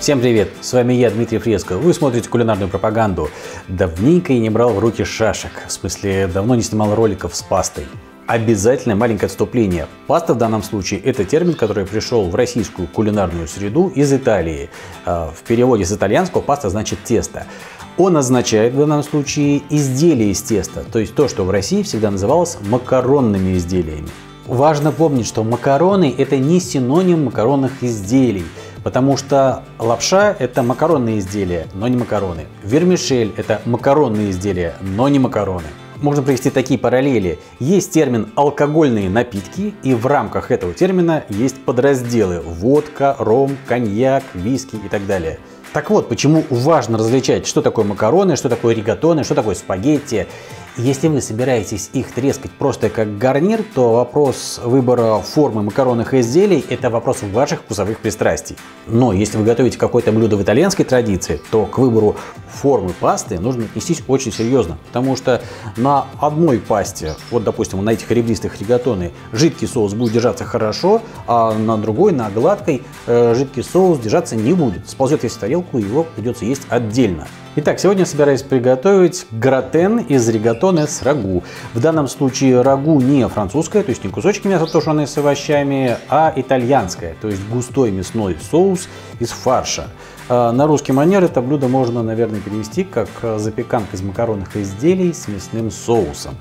Всем привет! С вами я, Дмитрий Фреско. Вы смотрите кулинарную пропаганду. Давненько я не брал в руки шашек. В смысле, давно не снимал роликов с пастой. Обязательно маленькое отступление. Паста в данном случае – это термин, который пришел в российскую кулинарную среду из Италии. В переводе с итальянского паста значит тесто. Он означает в данном случае изделие из теста, то есть то, что в России всегда называлось макаронными изделиями. Важно помнить, что макароны – это не синоним макаронных изделий. Потому что лапша – это макаронные изделия, но не макароны. Вермишель – это макаронные изделия, но не макароны. Можно провести такие параллели. Есть термин «алкогольные напитки», и в рамках этого термина есть подразделы – водка, ром, коньяк, виски и так далее. Так вот, почему важно различать, что такое макароны, что такое ригатоны, что такое спагетти. Если вы собираетесь их трескать просто как гарнир, то вопрос выбора формы макаронных изделий – это вопрос ваших вкусовых пристрастий. Но если вы готовите какое-то блюдо в итальянской традиции, то к выбору формы пасты нужно отнестись очень серьезно. Потому что на одной пасте, вот допустим на этих ребристых ригатоны, жидкий соус будет держаться хорошо, а на другой, на гладкой, жидкий соус держаться не будет. Сползет весь в тарелку, его придется есть отдельно. Итак, сегодня я собираюсь приготовить гратен из ригатоне с рагу. В данном случае рагу не французское, то есть не кусочки мяса, тушеные с овощами, а итальянское, то есть густой мясной соус из фарша. На русский манер это блюдо можно, наверное, перевести как запеканка из макаронных изделий с мясным соусом.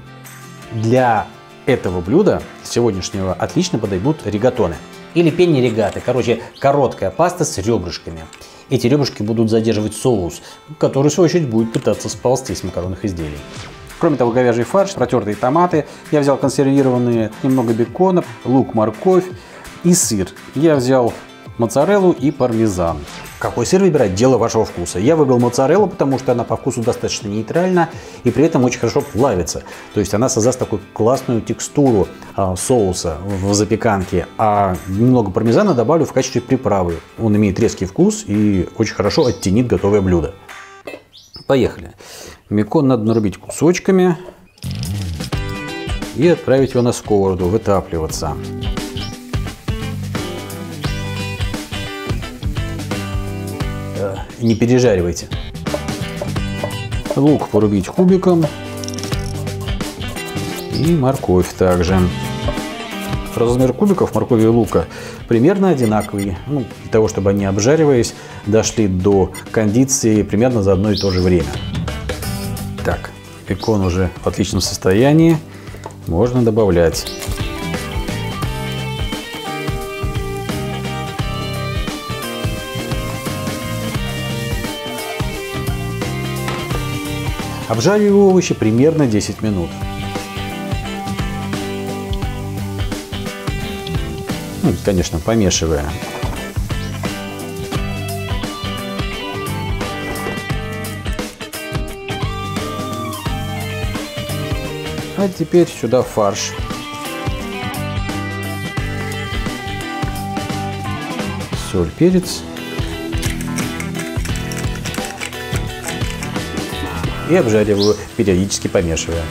Для этого блюда сегодняшнего отлично подойдут ригатоны. Или пенни ригаты, короче, короткая паста с ребрышками. Эти ребрышки будут задерживать соус, который, в свою очередь, будет пытаться сползти с макаронных изделий. Кроме того, говяжий фарш, протертые томаты. Я взял консервированные, немного бекона, лук, морковь и сыр. Я взял моцареллу и пармезан. Какой сыр выбирать – дело вашего вкуса. Я выбрал моцареллу, потому что она по вкусу достаточно нейтральна и при этом очень хорошо плавится. То есть она создаст такую классную текстуру соуса в запеканке. А немного пармезана добавлю в качестве приправы. Он имеет резкий вкус и очень хорошо оттенит готовое блюдо. Поехали. Бекон надо нарубить кусочками и отправить его на сковороду вытапливаться. Не пережаривайте. Лук порубить кубиком. И морковь также. Размер кубиков моркови и лука примерно одинаковый. Для того, чтобы они, обжариваясь, дошли до кондиции примерно за одно и то же время. Так, бекон уже в отличном состоянии. Можно добавлять. Обжариваю овощи примерно 10 минут. Конечно, помешивая. А теперь сюда фарш. Соль, перец. И обжариваю, периодически помешивая.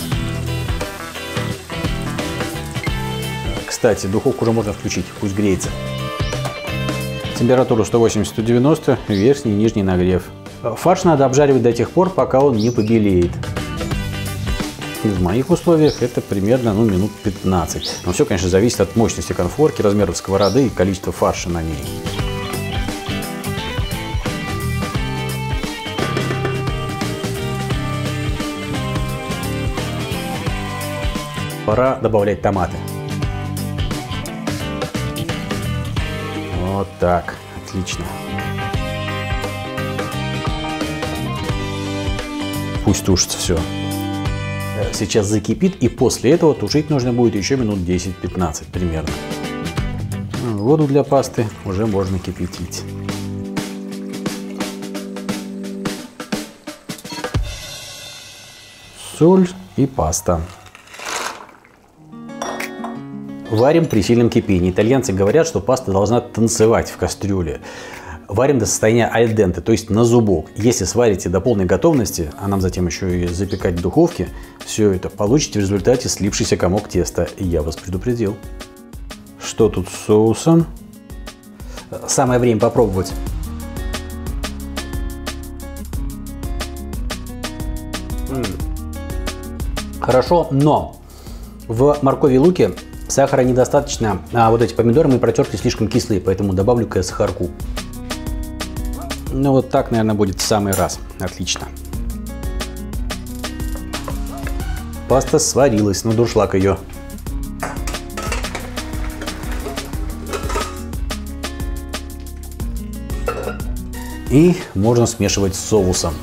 Кстати, духовку уже можно включить, пусть греется. Температуру 180-190, верхний и нижний нагрев. Фарш надо обжаривать до тех пор, пока он не побелеет. В моих условиях это примерно минут 15. Но все, конечно, зависит от мощности конфорки, размеров сковороды и количества фарша на ней. Пора добавлять томаты. Вот так. Отлично. Пусть тушится все. Сейчас закипит, и после этого тушить нужно будет еще минут 10-15 примерно. Воду для пасты уже можно кипятить. Соль и паста. Варим при сильном кипении. Итальянцы говорят, что паста должна танцевать в кастрюле. Варим до состояния аль денте, то есть на зубок. Если сварите до полной готовности, а нам затем еще и запекать в духовке, все это получите в результате слипшийся комок теста. И я вас предупредил. Что тут с соусом? Самое время попробовать. хорошо, но в моркови и луке сахара недостаточно, а вот эти помидоры мы протерли слишком кислые, поэтому добавлю-ка сахарку. Ну вот так, наверное, будет в самый раз. Отлично. Паста сварилась, но дуршлаг ее. И можно смешивать с соусом.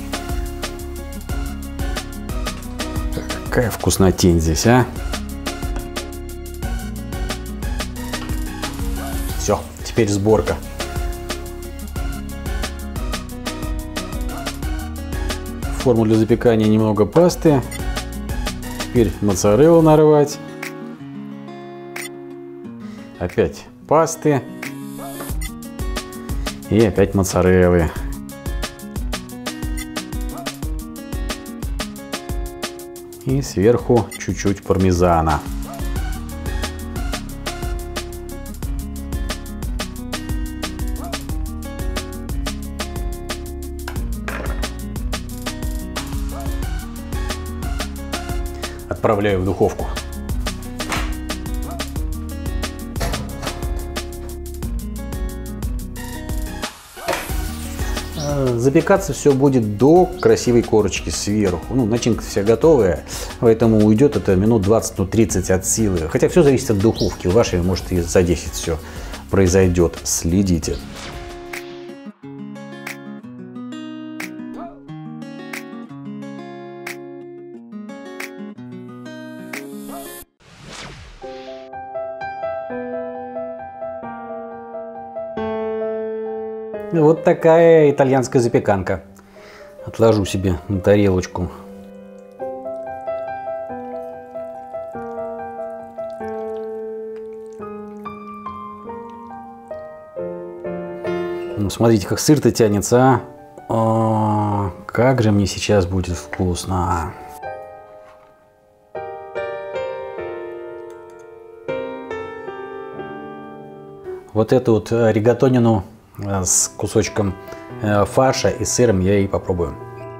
Какая вкуснотень здесь, а? Все, теперь сборка. В форму для запекания немного пасты. Теперь моцареллу нарвать. Опять пасты. И опять моцареллы. И сверху чуть-чуть пармезана. Отправляю в духовку. Запекаться все будет до красивой корочки сверху. Ну, начинка вся готовая, поэтому уйдет это минут 20-30 от силы. Хотя все зависит от духовки. У вашей, может, и за 10 все произойдет. Следите. Вот такая итальянская запеканка. Отложу себе на тарелочку. Ну, смотрите, как сыр-то тянется, а? О, как же мне сейчас будет вкусно. Вот эту вот ригатонину с кусочком фарша и сыром я и попробую.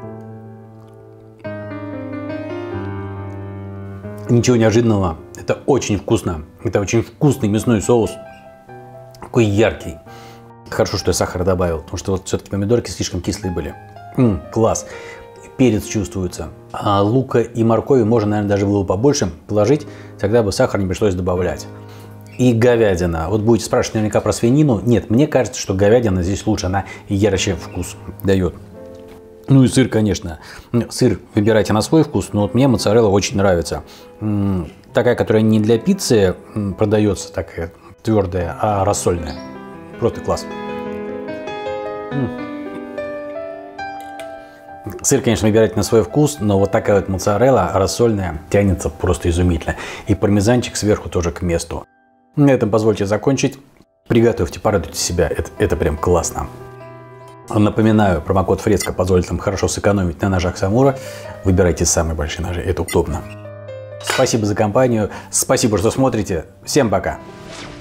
Ничего неожиданного. Это очень вкусно. Это очень вкусный мясной соус. Такой яркий. Хорошо, что я сахар добавил, потому что вот все-таки помидорки слишком кислые были. Класс. Перец чувствуется. А лука и моркови можно, наверное, даже было побольше положить. Тогда бы сахар не пришлось добавлять. И говядина. Вот будете спрашивать наверняка про свинину. Нет, мне кажется, что говядина здесь лучше. Она ярче вкус дает. Ну и сыр, конечно. Сыр выбирайте на свой вкус, но вот мне моцарелла очень нравится. Такая, которая не для пиццы продается, такая твердая, а рассольная. Просто класс. Сыр, конечно, выбирайте на свой вкус, но вот такая вот моцарелла рассольная тянется просто изумительно. И пармезанчик сверху тоже к месту. На этом позвольте закончить. Приготовьте, порадуйте себя. Это прям классно. Напоминаю, промокод Фреско позволит вам хорошо сэкономить на ножах Самура. Выбирайте самые большие ножи, это удобно. Спасибо за компанию, спасибо, что смотрите. Всем пока!